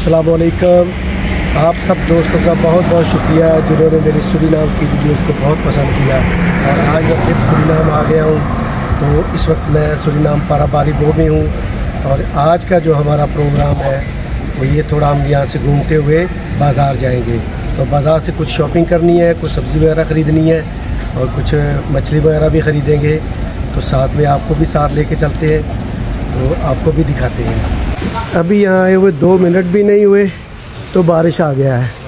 अस्सलाम वालेकुम। आप सब दोस्तों का बहुत बहुत शुक्रिया जिन्होंने मेरी सूरीनाम की वीडियोस को बहुत पसंद किया। और आज मैं फिर सूरीनाम आ गया हूँ। तो इस वक्त मैं सूरीनाम पाराबारीबो में हूँ और आज का जो हमारा प्रोग्राम है वो ये थोड़ा हम यहाँ से घूमते हुए बाज़ार जाएंगे। तो बाज़ार से कुछ शॉपिंग करनी है, कुछ सब्ज़ी वगैरह ख़रीदनी है और कुछ मछली वगैरह भी ख़रीदेंगे। तो साथ में आपको भी साथ लेके चलते हैं, तो आपको भी दिखाते हैं। अभी यहाँ आए हुए 2 मिनट भी नहीं हुए तो बारिश आ गया है।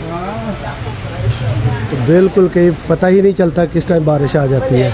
तो बिल्कुल कहीं पता ही नहीं चलता किस टाइम बारिश आ जाती है।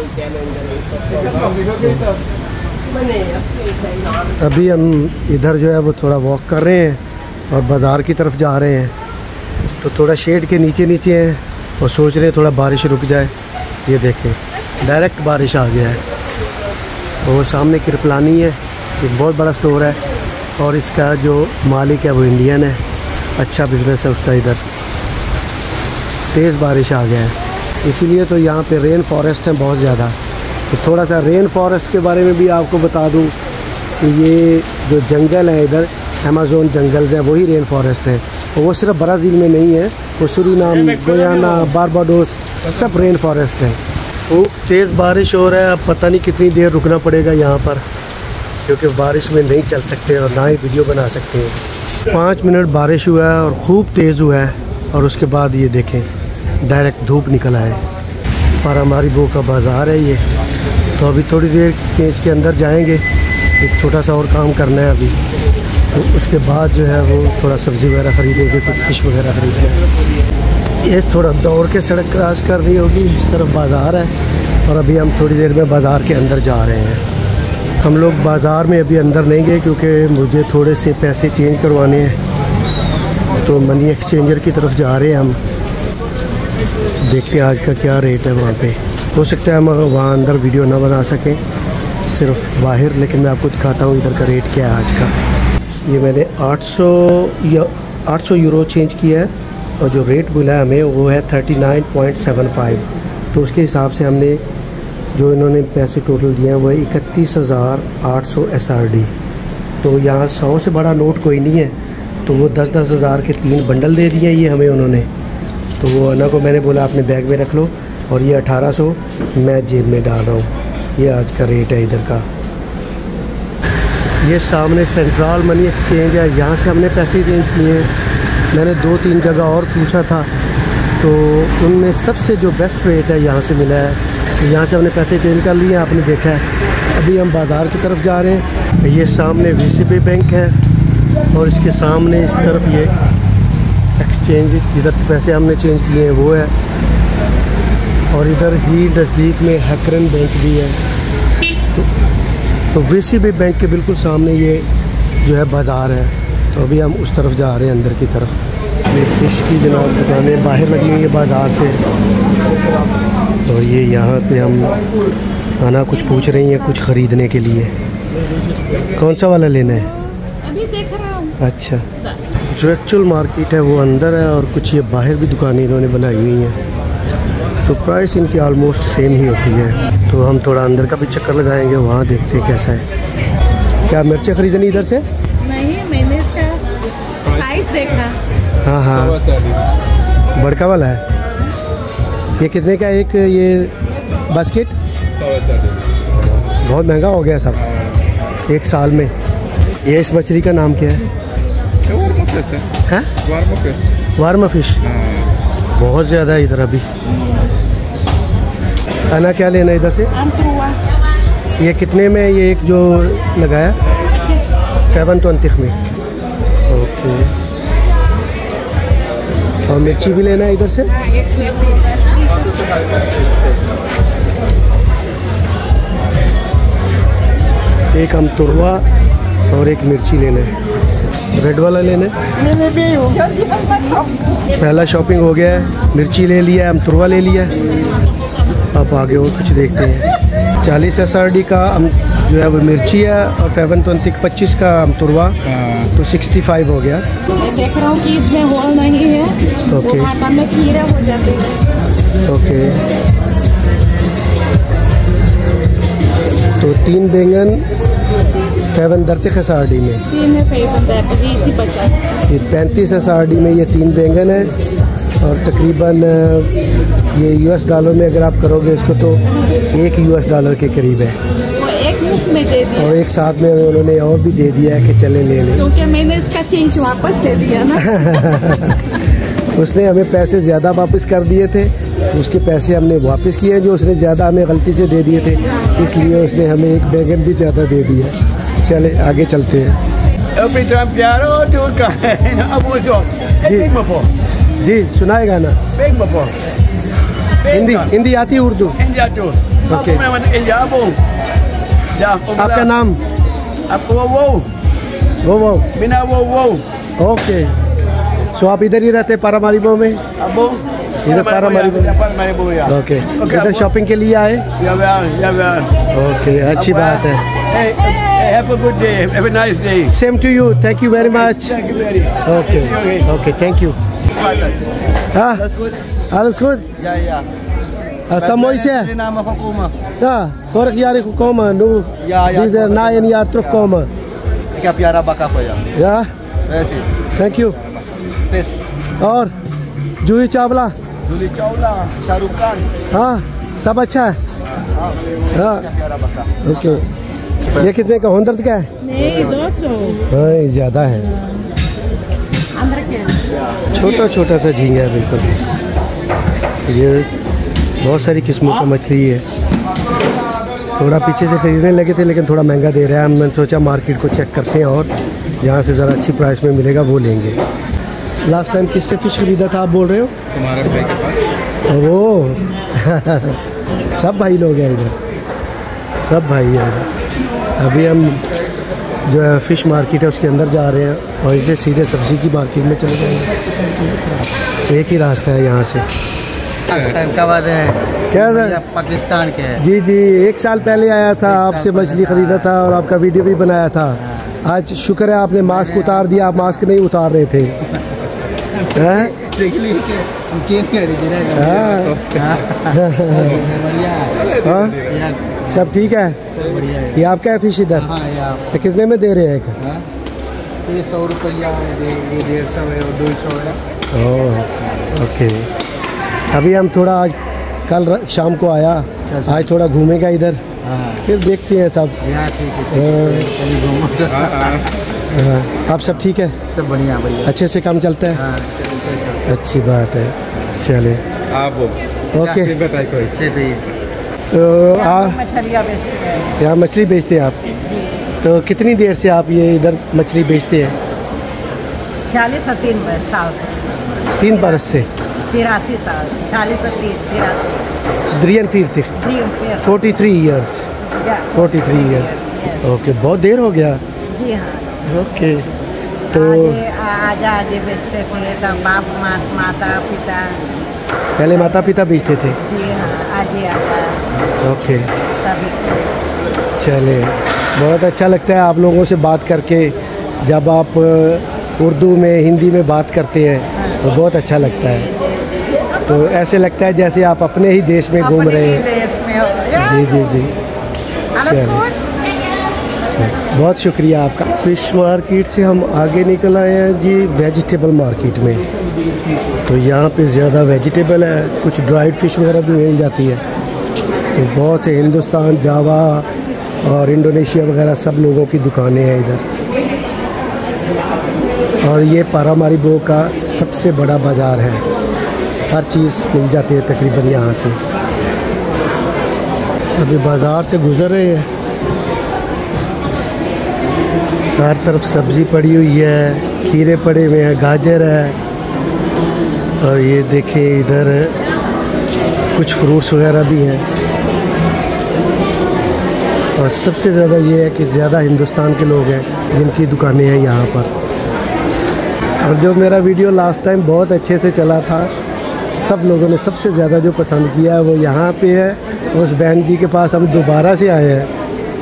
अभी हम इधर जो है वो थोड़ा वॉक कर रहे हैं और बाज़ार की तरफ जा रहे हैं। तो थोड़ा शेड के नीचे हैं और सोच रहे हैं थोड़ा बारिश रुक जाए। ये देखें डायरेक्ट बारिश आ गया है। और वो सामने कृपलानी है, एक बहुत बड़ा स्टोर है और इसका जो मालिक है वो इंडियन है। अच्छा बिज़नेस है उसका। इधर तेज़ बारिश आ गया है, इसीलिए तो यहाँ पे रेन फॉरेस्ट है बहुत ज़्यादा। तो थोड़ा सा रेन फॉरेस्ट के बारे में भी आपको बता दूँ कि ये जो जंगल है इधर अमेज़न जंगल्स हैं, वही रेन फॉरेस्ट है। और वो सिर्फ ब्राज़ील में नहीं है, वो सूरीनाम, गुयाना, बारबाडोस सब रेन फॉरेस्ट है। वो तेज़ बारिश हो रहा है। अब पता नहीं कितनी देर रुकना पड़ेगा यहाँ पर, क्योंकि बारिश में नहीं चल सकते और ना ही वीडियो बना सकते हैं। 5 मिनट बारिश हुआ है और ख़ूब तेज़ हुआ है और उसके बाद ये देखें डायरेक्ट धूप निकल आए। पाराबारीबो का बाज़ार है ये। तो अभी थोड़ी देर के इसके अंदर जाएंगे, एक छोटा सा और काम करना है अभी। तो उसके बाद जो है वो थोड़ा सब्ज़ी वगैरह ख़रीदेंगे, कुछ फिश वगैरह ख़रीदेंगे। ये थोड़ा दौड़ के सड़क क्रॉस करनी होगी। इस तरफ बाज़ार है और अभी हम थोड़ी देर में बाज़ार के अंदर जा रहे हैं। हम लोग बाज़ार में अभी अंदर नहीं गए क्योंकि मुझे थोड़े से पैसे चेंज करवाने हैं। तो मनी एक्सचेंजर की तरफ जा रहे हैं हम। देखते हैं आज का क्या रेट है वहाँ पे। हो सकता है हम वहाँ अंदर वीडियो ना बना सकें, सिर्फ बाहर, लेकिन मैं आपको दिखाता हूँ इधर का रेट क्या है आज का। ये मैंने 800 यूरो चेंज किया है और जो रेट मिला है हमें वो है 39.75। तो उसके हिसाब से हमने जो इन्होंने पैसे टोटल दिए हैं वो 31,800 SRD। तो यहाँ 100 से बड़ा नोट कोई नहीं है। तो वो 10-10 हज़ार के 3 बंडल दे दिए ये हमें उन्होंने। तो वो अना को मैंने बोला अपने बैग में रख लो और ये 1800 मैं जेब में डाल रहा हूँ। ये आज का रेट है इधर का। ये सामने सेंट्रल मनी एक्सचेंज है, यहाँ से हमने पैसे चेंज किए हैं। मैंने 2-3 जगह और पूछा था तो उनमें सबसे जो बेस्ट रेट है यहाँ से मिला है। तो यहाँ से हमने पैसे चेंज कर लिए, आपने देखा है। अभी हम बाज़ार की तरफ जा रहे हैं। ये सामने VCB बैंक है और इसके सामने इस तरफ ये एक्सचेंज, इधर से पैसे हमने चेंज किए हैं वो है। और इधर ही नज़दीक में हैकरन बैंक भी है। तो VCB बैंक के बिल्कुल सामने ये जो है बाज़ार है। तो अभी हम उस तरफ जा रहे हैं अंदर की तरफ। ये फ़िश की जनाब दुकानें बाहर लगी हुई है बाज़ार से। तो ये यहाँ पे हम आना कुछ पूछ रही हैं कुछ ख़रीदने के लिए। कौन सा वाला लेना है? अभी देख रहा हूँ। अच्छा, जो एक्चुअल मार्केट है वो अंदर है और कुछ ये बाहर भी दुकानें इन्होंने बनाई हुई हैं। तो प्राइस इनकी आलमोस्ट सेम ही होती है। तो हम थोड़ा अंदर का भी चक्कर लगाएंगे, वहाँ देखते हैं कैसा है। क्या मिर्चें ख़रीदनी इधर से? नहीं, मैंने इसका साइज देखा। हाँ हाँ, बड़का वाला है। ये कितने का एक ये बास्केट? बहुत महंगा हो गया सब 1 साल में। ये इस मछली का नाम क्या है? Warm fish. बहुत ज़्यादा है इधर अभी। खाना क्या लेना है इधर से? ये कितने में ये एक जो लगाया? 720 में। ओके। और मिर्ची भी लेना है इधर से? एक हम तुरवा और एक मिर्ची लेना है। रेड वाला लेना है। पहला शॉपिंग हो गया है, मिर्ची ले लिया है, हम तुरवा ले लिया है। अब आगे और कुछ देखते हैं। 40 SRD का हम जो है वो मिर्ची है और 25 का हम तुरवा। तो 65 हो गया। मैं देख रहा हूँ कि इसमें होल नहीं है। ओके। वो आटा में कीड़े हो जाते हैं। ओके। तो 3 बैंगन 35 SRD में। 3 है 35 50। ये 35 SRD में ये 3 बैंगन है और तकरीबन ये US डॉलर में अगर आप करोगे इसको तो $1 US के करीब है। वो एक मुफ्त में दे दिया और एक साथ में उन्होंने और भी दे दिया है कि चले ले लें, क्योंकि मैंने इसका चेंज वापस दे दिया ना। उसने हमें पैसे ज़्यादा वापस कर दिए थे, उसके पैसे हमने वापस किए जो उसने ज़्यादा हमें गलती से दे दिए थे, इसलिए उसने हमें एक बैगन भी ज़्यादा दे दिया। चले आगे चलते हैं। जी सुनाए गाना। हिंदी आती है, उर्दू? ओके। आपका नाम? वो ओके। सो आप इधर ही रहते पारामारीबो में? इधर पारामारीबो। ओके। इधर शॉपिंग के लिए आए? ओके, अच्छी बात है। Have a good day. Have a nice day. Same to you. Thank you very much. Thank you very much. Okay. Okay. Thank you. Alles gut? Alles gut? Ja. Sa mooi is Die namen van komen. Ja, vorig jaar is gekomen. Nu Ja. deze na een jaar terugkomen. Ik heb Yara Bakka voor jou. Ja, Merci. thank you. Peace. और Juhi Chawla? Julie Chawla, Shahrukh Khan. हाँ, सब अच्छा है। हाँ, Yara Bakka. Okay. ये कितने का? 100 का है? नहीं, 200। हाँ, ये ज़्यादा है। छोटा छोटा सा झींगा है बिल्कुल। ये बहुत सारी किस्मों का मछली है। थोड़ा पीछे से खरीदने लगे थे लेकिन थोड़ा महंगा दे रहा है। मैंने सोचा मार्केट को चेक करते हैं और जहाँ से ज़रा अच्छी प्राइस में मिलेगा वो लेंगे। लास्ट टाइम किससे फ़िश खरीदा था आप बोल रहे हो? तुम्हारे भाई के पास। वो सब भाई लोग हैं इधर, सब भाई हैं इधर। अभी हम जो है फ़िश मार्केट है उसके अंदर जा रहे हैं और इसे सीधे सब्ज़ी की मार्केट में चले जाएंगे। एक ही रास्ता है यहाँ से। क्या पाकिस्तान के हैं। जी 1 साल पहले आया था, आपसे मछली ख़रीदा था और आपका वीडियो भी बनाया था। आज शुक्र है आपने मास्क उतार दिया, आप मास्क नहीं उतार रहे थे। सब ठीक है? ये आपका है फिश इधर? तो कितने में दे रहे हैं? ये 100 रुपया, ये 150 है और 200 है। Oh okay. अभी हम थोड़ा आज कल शाम को आया, आज थोड़ा घूमेगा इधर, फिर देखते हैं सब। आप सब ठीक है? सब बढ़िया बढ़िया, अच्छे से काम चलता है? अच्छी बात है। चले आप ओके। तो यहाँ मछली बेचते हैं आप? तो कितनी देर से आप ये इधर मछली बेचते हैं? 40 से 3 साल से। 3 बरस से? 83 साल। 40 से 83। 43 ईयर्स। 43 ईयर्स। ओके, बहुत देर हो गया। जी हाँ। ओके। तो आगे बेचते थे तो बाप माता पिता। पहले माता पिता बेचते थे? जी हाँ, आजा। ओके। सभी। चले, बहुत अच्छा लगता है आप लोगों से बात करके। जब आप उर्दू में हिंदी में बात करते हैं तो बहुत अच्छा लगता है। तो ऐसे लगता है जैसे आप अपने ही देश में घूम रहे हैं। देश में हो। जी। चलिए, बहुत शुक्रिया आपका। फ़िश मार्केट से हम आगे निकल आए हैं जी वेजिटेबल मार्केट में। तो यहाँ पे ज़्यादा वेजिटेबल है, कुछ ड्राइड फ़िश वगैरह भी मिल जाती है। तो बहुत से हिंदुस्तान, जावा और इंडोनेशिया वगैरह सब लोगों की दुकानें हैं इधर। और ये पारामारीबो का सबसे बड़ा बाज़ार है, हर चीज़ मिल जाती है तकरीबन यहाँ से। अभी बाज़ार से गुज़र रहे हैं, हर तरफ सब्ज़ी पड़ी हुई है, खीरे पड़े हुए हैं, गाजर है। और ये देखिए इधर कुछ फ्रूट्स वगैरह भी हैं। और सबसे ज़्यादा ये है कि ज़्यादा हिंदुस्तान के लोग हैं जिनकी दुकानें हैं यहाँ पर। और जो मेरा वीडियो लास्ट टाइम बहुत अच्छे से चला था, सब लोगों ने सबसे ज़्यादा जो पसंद किया है वो यहाँ पे है। उस बहन जी के पास हम दोबारा से आए हैं।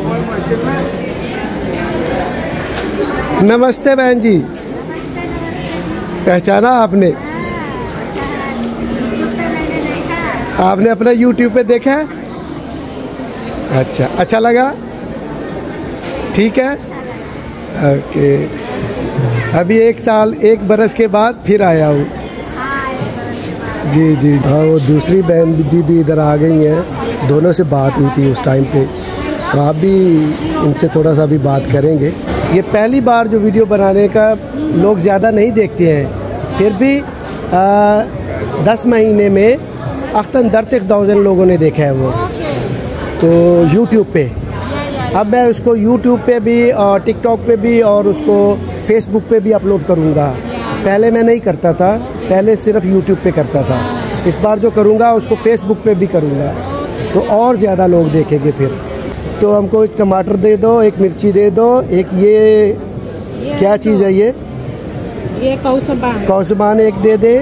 नमस्ते बहन जी। पहचाना आपने? आपने अपना YouTube पे देखा है? अच्छा लगा? ठीक है, ओके। अभी 1 साल 1 बरस के बाद फिर आया हूँ। जी जी हाँ, वो दूसरी बहन जी भी इधर आ गई हैं, दोनों से बात हुई थी उस टाइम पे, तो आप भी इनसे थोड़ा सा भी बात करेंगे। ये पहली बार जो वीडियो बनाने का लोग ज़्यादा नहीं देखते हैं, फिर भी 10 महीने में अख्तन 30,000 लोगों ने देखा है वो, तो यूट्यूब पे। अब मैं उसको यूट्यूब पे भी और टिकटॉक पे भी और उसको फेसबुक पे भी अपलोड करूँगा। पहले मैं नहीं करता था, पहले सिर्फ यूट्यूब पे करता था। इस बार जो करूँगा उसको फेसबुक पे भी करूँगा, तो और ज़्यादा लोग देखेंगे फिर। तो हमको एक टमाटर दे दो, एक मिर्ची दे दो, एक ये क्या चीज़ है ये कौसबान। कौसबान एक दे दे।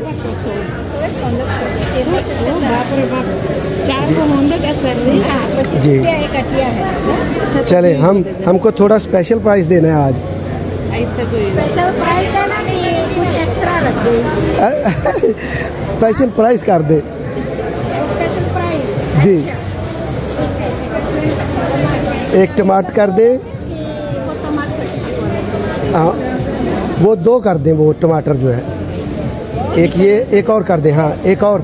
जी चले, हमको थोड़ा स्पेशल प्राइस देना है आज। स्पेशल प्राइस देना कि कुछ एक्स्ट्रा रख दे? स्पेशल प्राइस कर दे। स्पेशल प्राइस जी, एक टमाटर कर दे। हाँ, वो 2 कर दें, वो टमाटर जो है। एक ये, एक और कर दे। हाँ, एक और।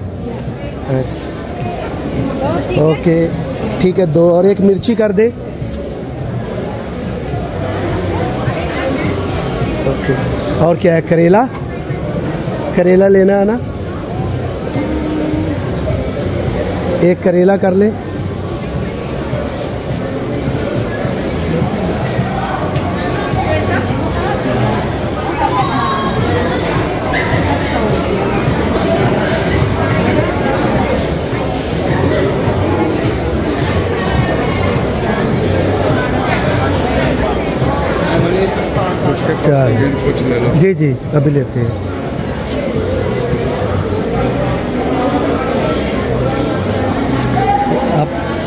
ओके ठीक है, 2 और एक मिर्ची कर दे। ओके, और क्या है? करेला, करेला लेना है ना, एक करेला कर ले। कुछ ले लो। जी जी अभी लेते हैं। आप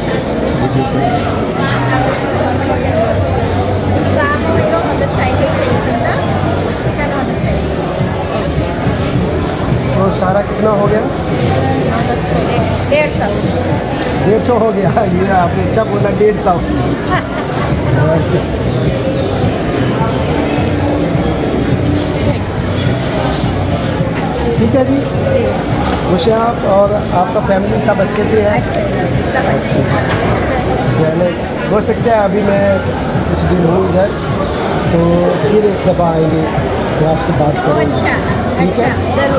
तो सारा कितना हो गया? 150 हो गया। ये आपने अच्छा बोला, 150। ठीक है जी, खुश हैं आप और आपका फैमिली सब अच्छे से है? चले, हो सकता है अभी मैं कुछ दिन हो इधर, तो फिर एक दफ़ा आएंगे तो आपसे बात करेंगे। ठीक है,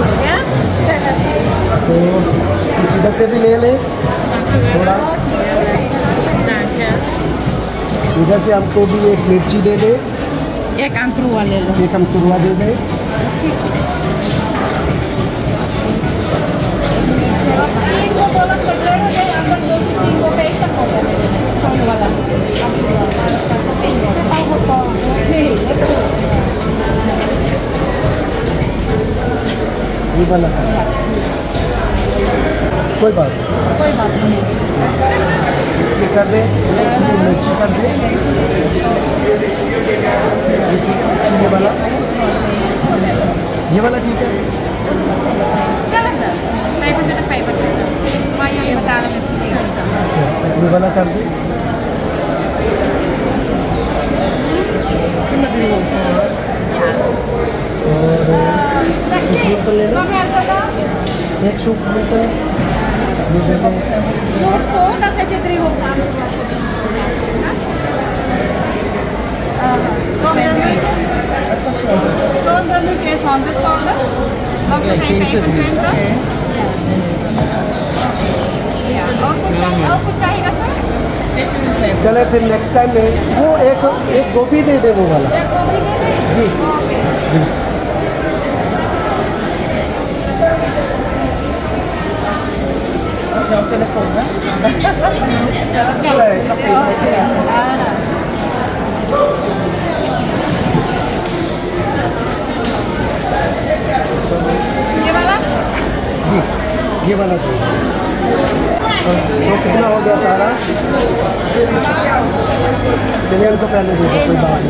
तो कुछ इधर से भी ले लें थोड़ा। इधर से हमको भी एक मिर्ची दे दे, एक अंकुरुआ ले लो। एक अंकुरुआ दे दे। ये वाला कोई बात नहीं, ये कर दे, मिर्ची कर दे। ये वाला ठीक है। ये वाला कर दे। और सूप ले लो, एक सूप मिलता है। ये देखो, चले फिर नेक्स्ट टाइम में वो एक गोभी दे दे, वो वाला। जी जी ये वाला तो कितना हो गया सारा? चलिए उनको पहले दे दो, कोई बात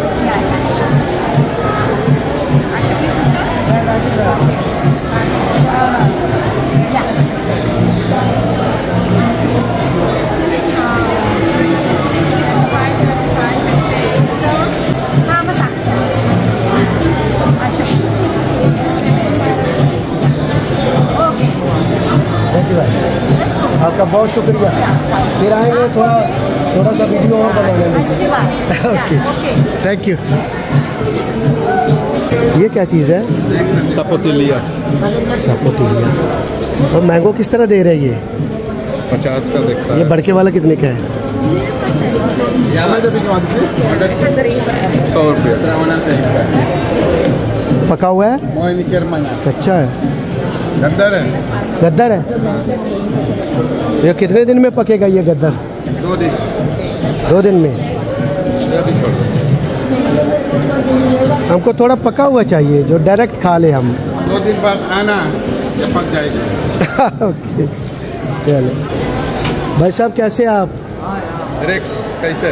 नहीं। आपका बहुत शुक्रिया। फिर आएंगे थोड़ा सा वीडियो और बनाएंगे। अच्छी बात। Okay, thank you. ये क्या चीज़ है? सपोतिलिया। सपोतिलिया। और मैंगो किस तरह दे रहे हैं ये? 50 का देखता ये है। बड़के वाला कितने का है? 100 रुपया। पका हुआ है? कच्चा है? गद्दर है। ये कितने दिन में पकेगा ये गद्दर? 2 दिन। 2 दिन में? हमको थोड़ा पका हुआ चाहिए जो डायरेक्ट खा ले हम। 2 दिन बाद आना, जब पक जाएगा। ओके, चलो। भाई साहब कैसे हैं आप? कैसे?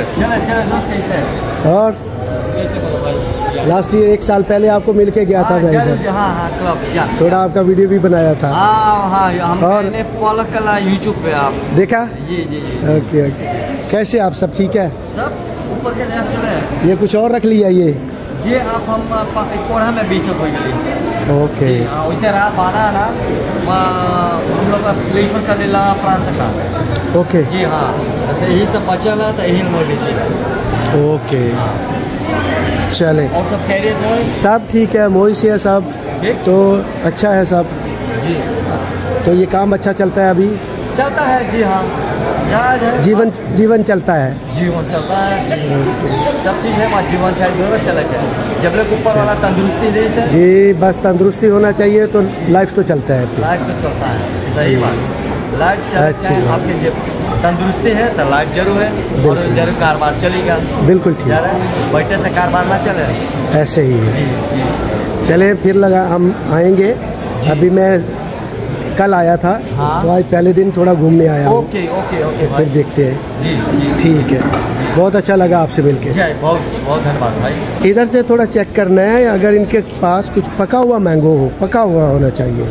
और लास्ट ईयर 1 साल पहले आपको मिल के गया था मैं इधर। हाँ क्लब। थोड़ा आपका वीडियो भी बनाया था। हमने फॉलो करा यूट्यूब पे, आप देखा? जी। ओके। कैसे आप सब ठीक है? सब ऊपर के देश चले हैं। ये कुछ और रख लिया ये? जी आप हम कोढ़ा में 20 हो गई। ओके। वैसे रहा बाना ना हम लोग प्लेफर का लेला फ्रांस का। ओके जी हाँ, ऐसे यही सब बचल है तो यही मोड़ लीजिए। ओके चले। और सब खैरियत है? सब ठीक है, मोहित से है सब तो अच्छा है सब जी। तो ये काम अच्छा चलता है अभी? चलता है जी हाँ, जीवन चलता है। जीवन चलता है सब चीज़ है, जीवन चाहिए दोनों चले जाए जब लोग ऊपर वाला तंदुरुस्ती दे से जी, बस तंदुरुस्ती होना चाहिए तो लाइफ तो चलता है। लाइफ तो चलता है, सही बात। लाइफ चलता है, आपके जब तंदुरुस्ती है तो लाइफ जरूर है और जरूर कारोबार चलेगा। बिल्कुल ठीक। बैठे से कारोबार ना चले, ऐसे ही है। चले फिर लगा हम आएंगे। अभी मैं कल आया था तो आज पहले दिन थोड़ा घूमने आया हूँ। ओके फिर देखते हैं। जी ठीक है, बहुत अच्छा लगा आपसे मिलके। बहुत धन्यवाद भाई। इधर से थोड़ा चेक करना है, अगर इनके पास कुछ पका हुआ मैंगो हो, पका हुआ होना चाहिए।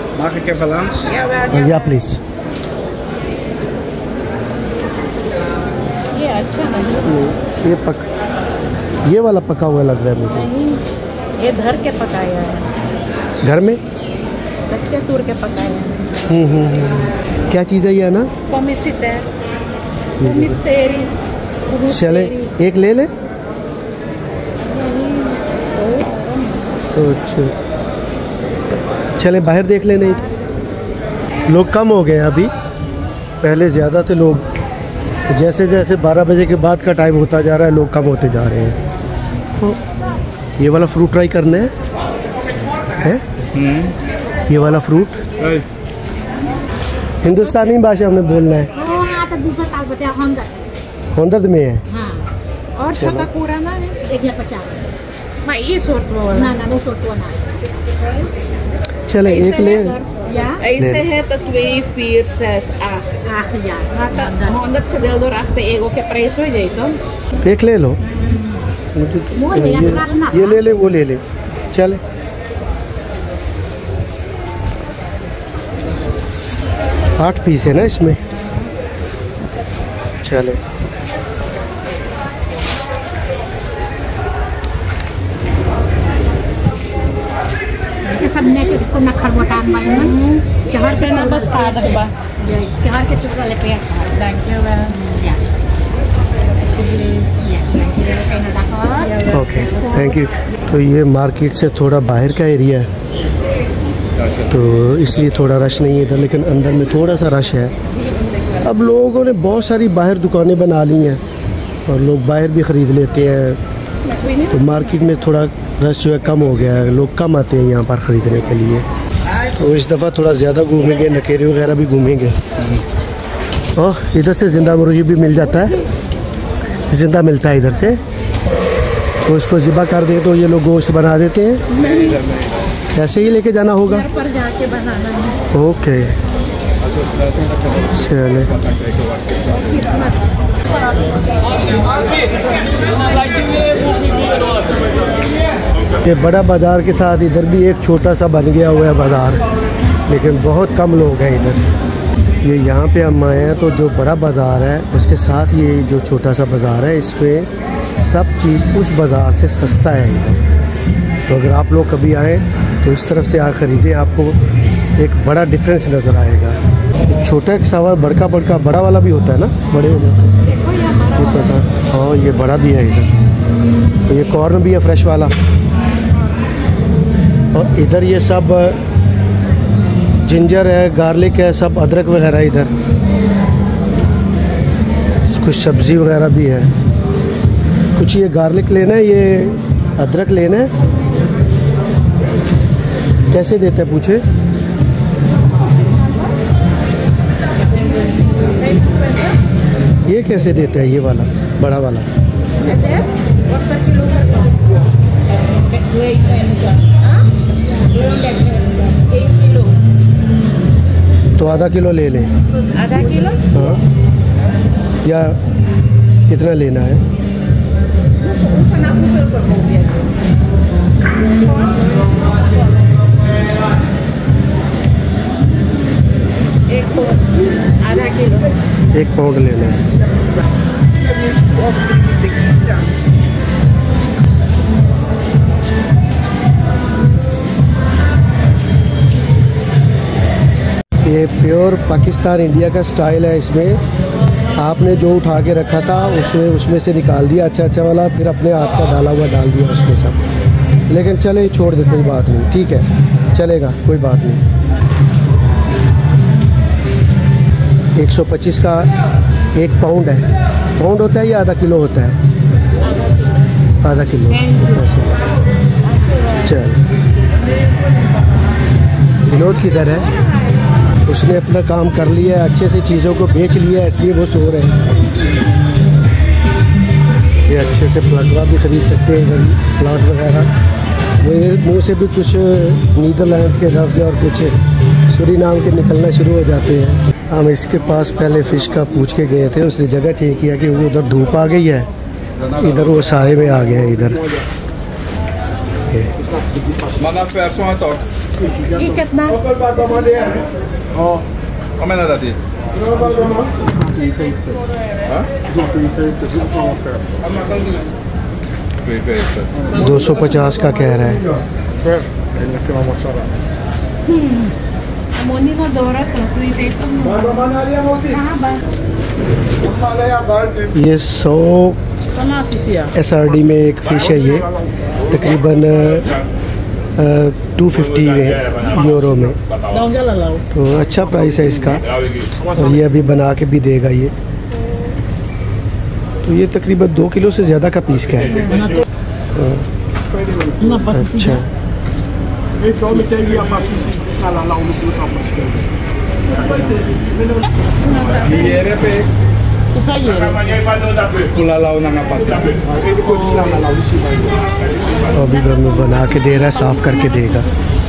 या प्लीज। ये अच्छा नहीं, ये वाला पका हुआ लग रहा है मुझे। नहीं ये धर के पकाया है, घर में कच्चे तूर के पकाया है। क्या चीज़ है ये ना? चले एक ले ले। अच्छा चले बाहर देख लेने। लोग कम हो गए अभी, पहले ज़्यादा थे लोग। जैसे जैसे 12 बजे के बाद का टाइम होता जा रहा है लोग कम होते जा रहे हैं। तो ये वाला फ्रूट ट्राई करना है? ये वाला फ्रूट हिंदुस्तानी भाषा में बोलना है। होंदर्द में है। हाँ। और छोटा पूरा ना है 150। ये शॉर्ट वाला ना वो शॉर्ट वाला। चले एक ले। ऐसे है तो 246 ja. 100 gedeeld door 8 euro के प्राइस हो जाए तो एक ले लो। ये ले ले, वो ले ले। चले 8 पीस है ना इसमें। चले ओके, थैंक यू। तो ये मार्केट से थोड़ा बाहर का एरिया है तो इसलिए थोड़ा रश नहीं है इधर, लेकिन अंदर में थोड़ा सा रश है। अब लोगों ने बहुत सारी बाहर दुकानें बना ली हैं और लोग बाहर भी ख़रीद लेते हैं, तो मार्केट में थोड़ा रश जो है कम हो गया है। लोग कम आते हैं यहाँ पर ख़रीदने के लिए, तो इस दफ़ा थोड़ा ज़्यादा घूमेंगे, नकेरे वगैरह भी घूमेंगे। और इधर से ज़िंदा मुर्गी भी मिल जाता है, ज़िंदा मिलता है इधर से, तो इसको ज़िबा कर दे तो ये लोग गोश्त बना देते हैं। ऐसे ही लेके जाना होगा, घर पर जाके बनाना है। ओके चले। ये बड़ा बाज़ार के साथ इधर भी एक छोटा सा बन गया हुआ है बाज़ार, लेकिन बहुत कम लोग हैं इधर। ये यहाँ पे हम आए हैं तो जो बड़ा बाज़ार है उसके साथ ये जो छोटा सा बाज़ार है, इसमें सब चीज़ उस बाज़ार से सस्ता है इधर। तो अगर आप लोग कभी आएँ तो इस तरफ से आ ख़रीदें, आपको एक बड़ा डिफरेंस नज़र आएगा। छोटा एक सावा बड़का बड़का बड़ा वाला भी होता है ना, बड़े हो जाते हैं ये पता। हाँ ये बड़ा भी है इधर, ये कॉर्न भी है फ्रेश वाला। और इधर ये सब जिंजर है, गार्लिक है, सब अदरक वगैरह इधर, कुछ सब्ज़ी वगैरह भी है। कुछ ये गार्लिक लेना है, ये अदरक लेना है। कैसे देते हैं पूछे? ये कैसे देते हैं ये वाला बड़ा वाला? तो आधा किलो ले लें। आधा किलो? हाँ, या कितना लेना है? आधा किलो, 1 पाउंड लेना है। ये प्योर पाकिस्तान इंडिया का स्टाइल है। इसमें आपने जो उठा के रखा था उसमें से निकाल दिया अच्छा अच्छा वाला, फिर अपने हाथ का डाला हुआ डाल दिया उसमें सब। लेकिन चले छोड़ दे, कोई बात नहीं, ठीक है चलेगा, कोई बात नहीं। 125 का 1 पाउंड है। पाउंड होता है या आधा किलो होता है? आधा किलो। चल विनोद किधर है? उसने अपना काम कर लिया है, अच्छे से चीज़ों को बेच लिया है, इसलिए वो सो रहे हैं। ये अच्छे से प्लाटवा भी ख़रीद सकते हैं, प्लाट वगैरह। मेरे मुँह से भी कुछ नीदरलैंड्स के लफ्ज़ और कुछ सूरीनाम के निकलना शुरू हो जाते हैं। हम इसके पास पहले फ़िश का पूछ के गए थे, उसने जगह चेक किया कि वो उधर धूप आ गई है, इधर वो सारे में आ गया है इधर। ये कितना? Come è andati? 250 का कह रहा है। ये 100 SRD में एक फ़िश है, ये तकरीबन 250 यूरो में, तो अच्छा प्राइस है इसका। और ये अभी बना के भी देगा ये, तो ये तकरीबन 2 किलो से ज़्यादा का पीस का है। अच्छा तो अभी मैं बना के दे रहा है, साफ़ करके देगा।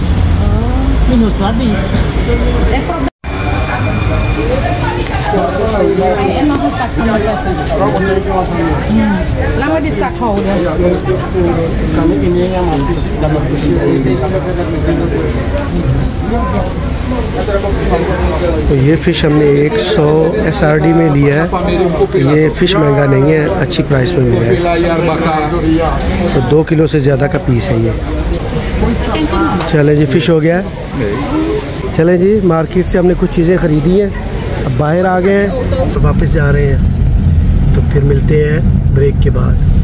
तो ये फ़िश हमने 100 SRD में लिया है। ये फ़िश महंगा नहीं है, अच्छी प्राइस में मिला है। तो 2 किलो से ज़्यादा का पीस है ये। चले जी, फ़िश हो गया। चले जी, मार्केट से हमने कुछ चीज़ें ख़रीदी हैं, अब बाहर आ गए हैं तो वापस जा रहे हैं। तो फिर मिलते हैं ब्रेक के बाद।